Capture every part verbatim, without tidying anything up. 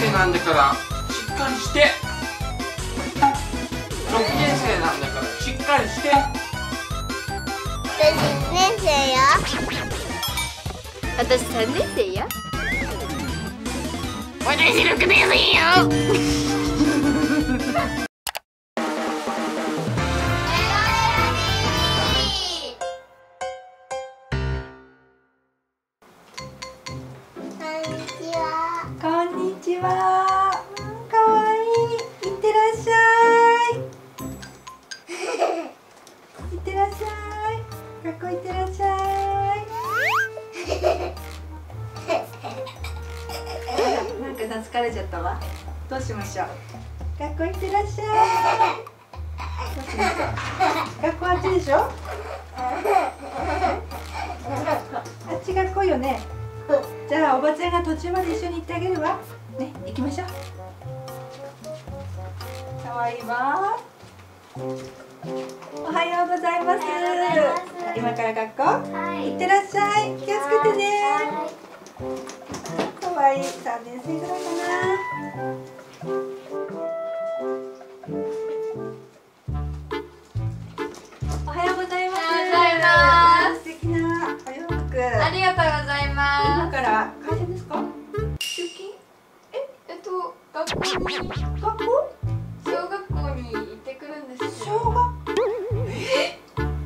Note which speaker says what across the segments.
Speaker 1: 生なんだからしっかりして。ろくねん生なんだからしっかりして。
Speaker 2: 私いちねん生よ。
Speaker 3: 私さんねん生よ。
Speaker 2: 私ろくねん生よ。
Speaker 4: こんにちは。かわいい。いってらっしゃい。いってらっしゃい。学校いってらっしゃい。なんか疲れちゃったわ。どうしましょう。学校いってらっしゃい。どうしましょう。学校あっちでしょ。あっち学校よね。じゃあおばちゃんが途中まで一緒に行ってあげるわ。ね、行きましょう。かわいいわ。おはようございます。今から学校、はい、行ってらっしゃい。気をつけてね。かわいい。さんねん生ぐらいかな。おはようございます。
Speaker 3: おはようございます。
Speaker 4: 素敵なお洋服。
Speaker 3: ありがとうございます。
Speaker 4: 今から会社ですか？出勤？
Speaker 3: え、えっと学校に
Speaker 4: 学校？
Speaker 3: 小学校に行ってくるんですけど。
Speaker 4: 小学え？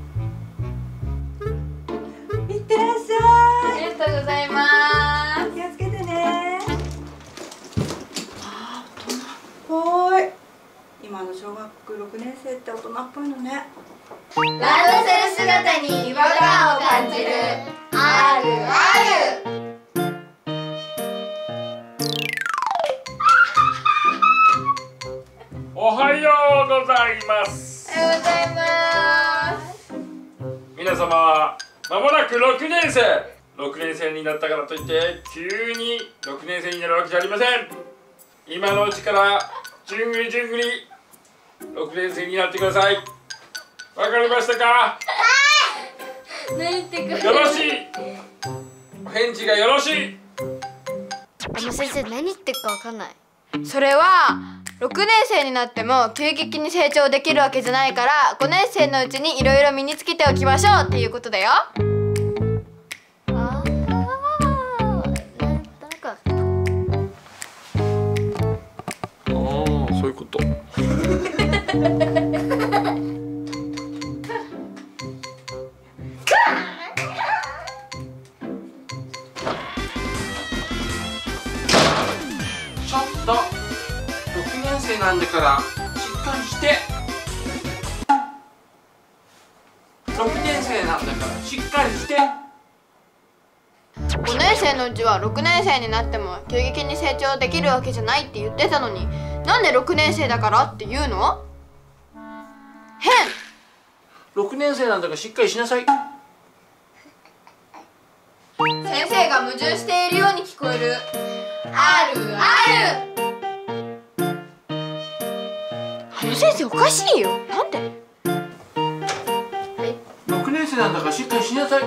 Speaker 4: いってらっしゃい。
Speaker 3: ありがとうございます。
Speaker 4: 気をつけてね。あー、大人っぽい。今の小学ろくねん生って大人っぽいのね。
Speaker 3: ランドセル姿に違和感を感じるあるある。
Speaker 1: おはようございます。
Speaker 3: おはようございます。
Speaker 1: 皆様はまもなくろくねん生。ろくねん生になったからといって急にろくねん生になるわけじゃありません。今のうちからじゅんぐりじゅんぐりろくねん生になってください。わかりましたか？
Speaker 3: 何言ってくる？
Speaker 1: よろしい。お返事がよろしい。
Speaker 3: あの先生、何言ってるかわかんない。それはろくねん生になっても急激に成長できるわけじゃないから、ごねん生のうちにいろいろ身につけておきましょうっていうことだよ。ああ、なんとなく。
Speaker 1: ああ、そういうこと。ちょっとろくねん生なんだからしっかりして。ろくねん生なんだからしっかりして。
Speaker 3: ごねん生のうちはろくねん生になっても急激に成長できるわけじゃないって言ってたのに、なんでろくねん生だからって言うの？変。
Speaker 1: ろくねん生なんだからしっかりしなさい。
Speaker 3: 先生が矛盾しているように聞こえる。あるある。あの先生おかしいよ。なんで？
Speaker 1: ろくねん生なんだからしっかりしなさい。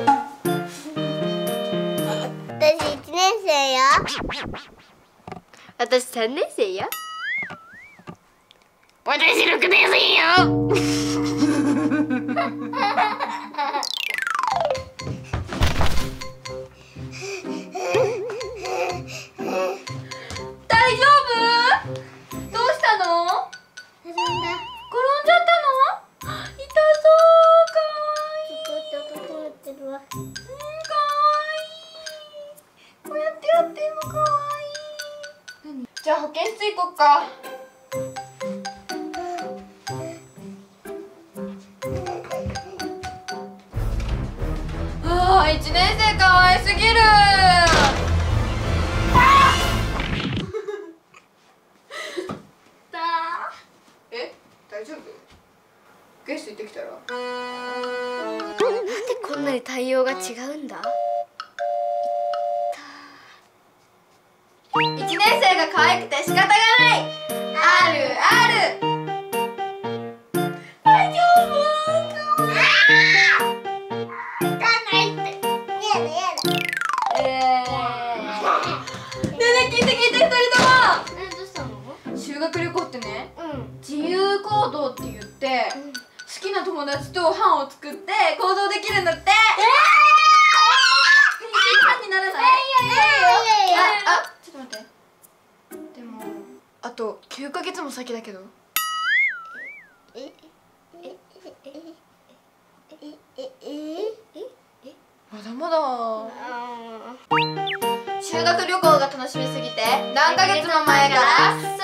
Speaker 2: 私いちねん生よ。
Speaker 3: 私さんねん生よ。
Speaker 2: 私ろくねん生よ。
Speaker 3: 大丈夫？どうしたの？転んじゃったの？痛そう。かわいい。うん、かわいい。こうやってやってんのかわいい。じゃあ保健室行こっか。ああ、いちねん生かわいすぎる。え、大丈夫？ゲスト行ってきたら。
Speaker 2: なんでこんなに対応が違うんだ？
Speaker 3: いちねん生が可愛くて仕方がない。あるある。大丈夫？
Speaker 2: 行かないって。やだやだ。
Speaker 3: えー。ねえねえ、聞いて聞いて、ふたりとも。 ってね、
Speaker 2: うん
Speaker 3: 自由行動って言って、好きな友達と班を作って行動できるんだって。えー、班にならない？あ、あ、ちょっと待って。でもあときゅうかげつも先だけど。
Speaker 2: ええええええ
Speaker 3: まだまだ。
Speaker 2: あ
Speaker 3: 修学旅行が楽しみすぎて何ヶ月も前からそうそうそう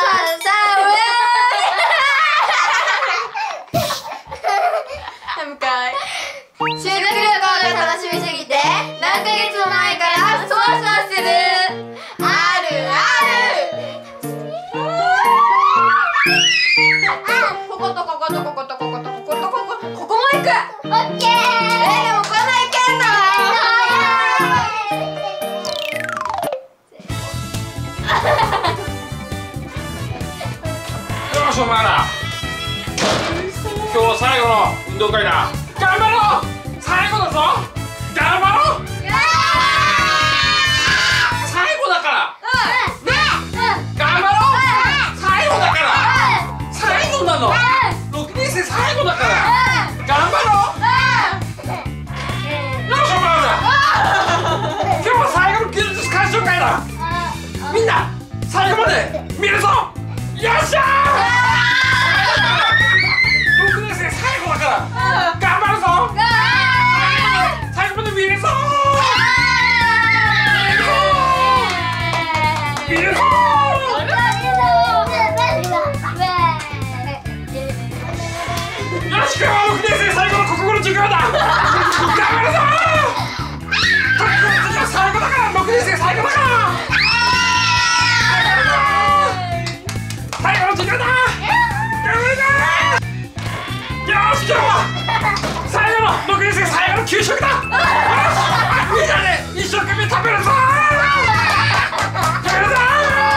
Speaker 3: 向かい修学旅行が楽しみすぎて何ヶ月も前からそうそうするあるあるこことこことこことこことこことここここも行く。
Speaker 2: オッケー。
Speaker 3: えー、でもこんないけんの？
Speaker 1: よしお前ら、今日最後の運動会だ。頑張ろう。最後だぞ。頑張ろう。最後だから頑張ろう。最後だから最後なの。ろくねん生最後だから頑張ろう。よしお前ら、今日は最後の技術鑑賞会だ。みんな最後まで見るぞ。よっしゃー。ろくねん生最後だから頑張るぞ。最後まで見るぞ。見るぞ。よし、今日はろくねん生最後の国語の授業だ。頑張るぞ。国語の授業最後だから、ろくねん生最後だから最後の授業だ。頑張るぞ。よし、今日は最後のろくねん生最後の給食だ。みんなで一生懸命食べるぞ。食べるぞ。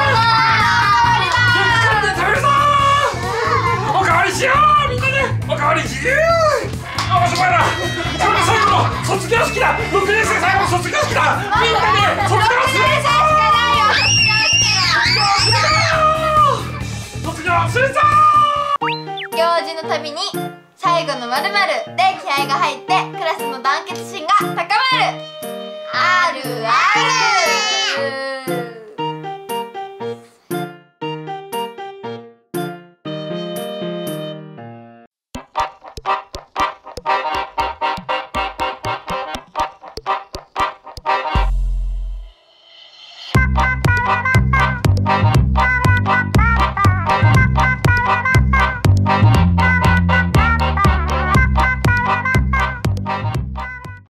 Speaker 1: 食べるぞ。おかわりしよう。みんなでおかわり自由。よしお前ら、今日の最後の卒業式だ。ろくねん生最後の卒業式だ。みんなで卒業するぞ。卒業するぞ。
Speaker 3: 行事のたびに最後の〇〇で気合が入ってクラスの団結心が高